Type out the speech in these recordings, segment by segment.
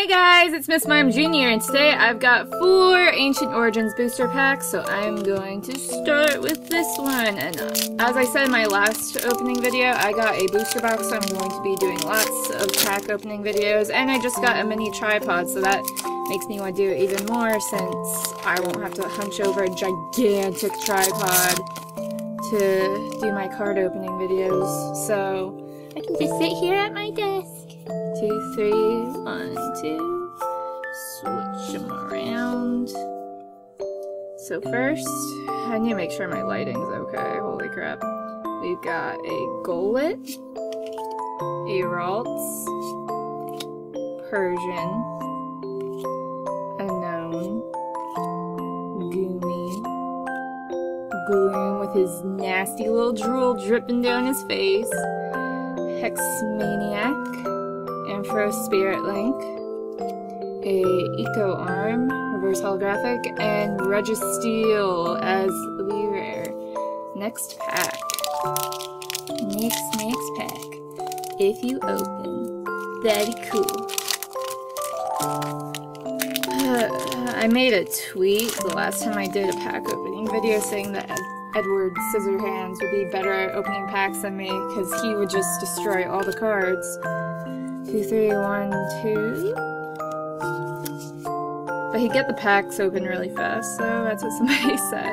guys, it's MissMimeJr, and today I've got 4 Ancient Origins booster packs, so I'm going to start with this one. And as I said in my last opening video, I got a booster box, so I'm going to be doing lots of pack opening videos, and I just got a mini tripod, so that makes me want to do it even more since I won't have to hunch over a gigantic tripod to do my card opening videos. So I can just sit here at my desk. 2, 3, 1, 2. Switch them around. So first, I need to make sure my lighting's okay. Holy crap. We've got a Golett, a Ralts, Persian, Unknown, Goomy, Gloom with his nasty little drool dripping down his face, Hexmaniac, Ampharos Spirit Link, a Eco Arm, Reverse Holographic, and Registeel as the rare. Next pack. Next pack. If you open, that'd be cool. I made a tweet the last time I did a pack opening video saying that Edward Scissorhands would be better at opening packs than me because he would just destroy all the cards. 2, 3, 1, 2. But he'd get the packs open really fast, so that's what somebody said.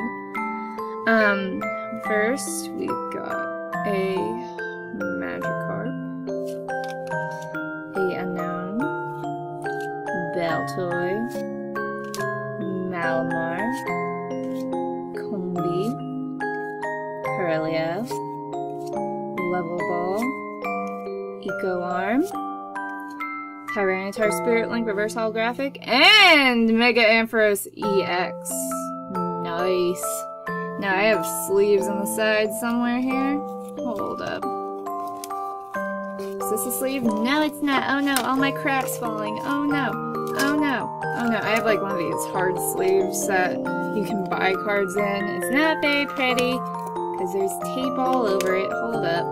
First we've got a Magikarp, a Unknown, Baltoy, Malamar, Combi, Corellia, Level Ball, Eco Arm, Tyranitar Spirit Link Reverse Holographic, and Mega Ampharos EX. Nice. Now I have sleeves on the side somewhere here. Hold up. Is this a sleeve? No, it's not. Oh no, all my crap's falling. Oh no. Oh no. Oh no, I have like one of these hard sleeves that you can buy cards in. It's not very pretty because there's tape all over it. Hold up.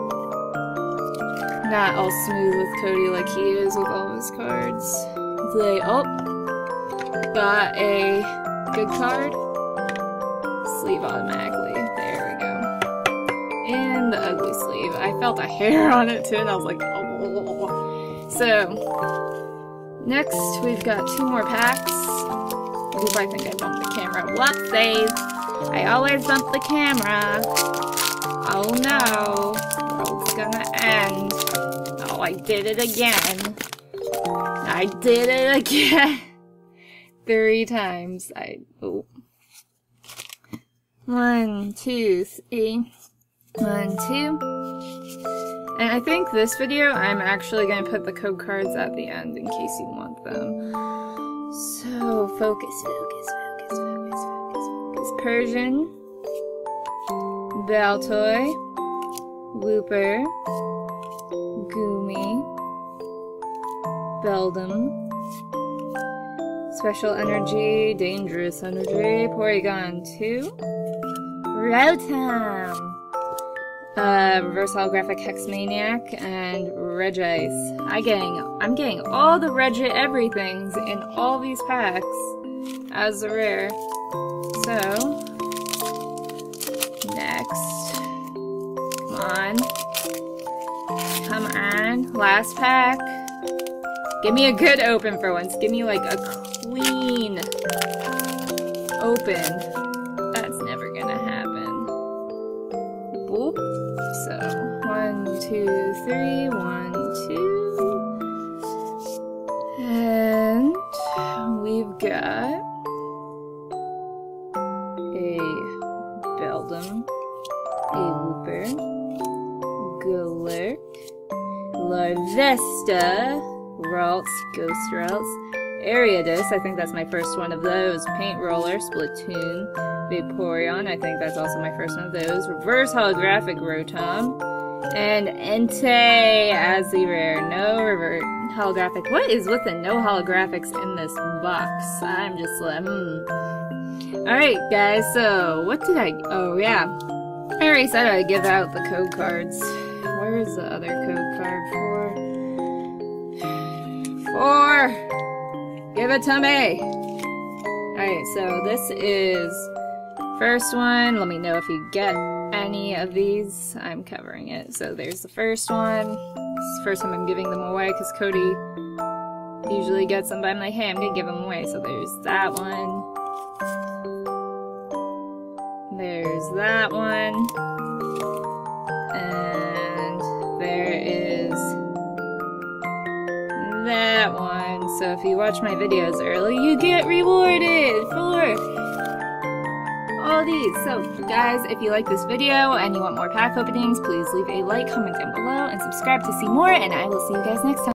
Not all smooth with Cody like he is with all of his cards. It's like, oh, got a good card. Sleeve automatically. There we go. And the ugly sleeve. I felt a hair on it too, and I was like, oh. So, next we've got 2 more packs. Oop, I think I bumped the camera. Whoopsies! I always bump the camera. Oh no. World's gonna end. Oh, I did it again. I did it again. 3 times. Oh. 1, 2, 3. 1, 2. And I think this video, I'm actually going to put the code cards at the end in case you want them. So, focus. Persian, Baltoy, Looper, Goomy, Beldum, Special Energy, Dangerous Energy, Porygon 2, Rotom, Reverse Holographic Hexmaniac, and Regice. I'm getting all the Regi everythings in all these packs as a rare. So, next. Come on. Last pack. Give me a good open for once. Give me like a clean open. That's never gonna happen. Boop. So, 1, 2, 3, 1, 2. And we've got a Beldum, a Wooper, Golett, Larvesta, Ralts, Ghost Ralts, Ariados, I think that's my first one of those, Paint Roller, Splatoon, Vaporeon, I think that's also my first one of those, Reverse Holographic Rotom, and Entei as the rare. No reverse holographic. What is with the no holographics in this box? I'm just like, Alright guys, so what did oh yeah. I already said I'd give out the code cards. Where is the other code card for 4. Give it to me. Alright, so this is first one. Let me know if you get any of these. I'm covering it. So there's the first one. This is the first time I'm giving them away because Cody usually gets them, but I'm like, hey, I'm gonna give them away. So there's that one. There's that one. And there is that one. So if you watch my videos early, you get rewarded for all these. So guys, if you like this video and you want more pack openings, please leave a like, comment down below, and subscribe to see more, and I will see you guys next time.